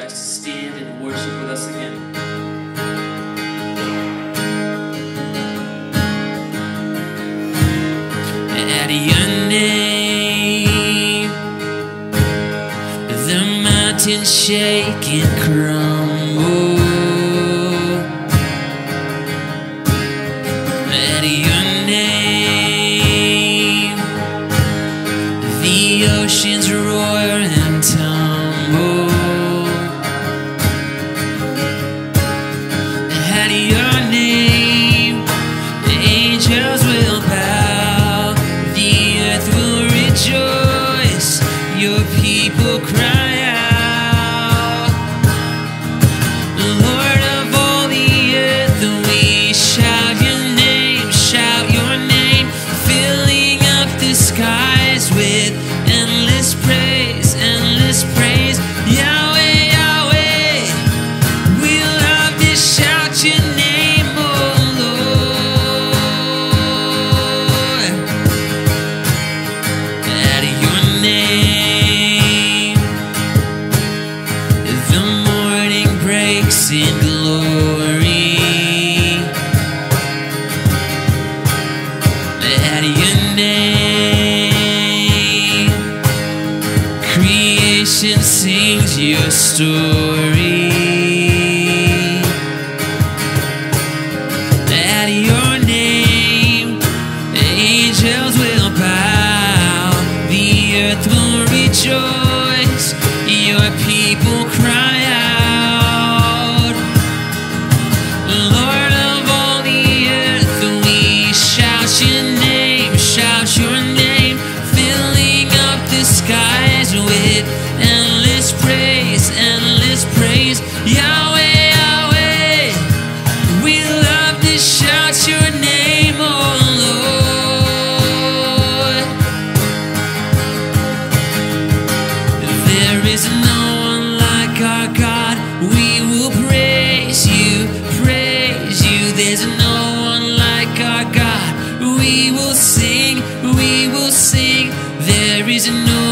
likes to stand and worship with us again. At your name, the mountains shake and crumble. At your name, the oceans roar and tumble. At your name, the angels will bow, the earth will rejoice, your people cry out. Lord of all the earth, we shout your name, filling up the skies with endless praise, endless praise. Yahweh, Yahweh, we love to shout your name, oh Lord. At your name, the morning breaks in glory. At your name, creation sings your story. At your name, the angels will bow, the earth will rejoice, your people cry out. Lord of all the earth, we shout your name, filling up the skies with endless praise, endless praise. Yahweh, Yahweh, we love to shout your name, oh Lord. There is no one like our God, we will praise you, praise you. There's no one like our God, we will sing, we will sing. There is no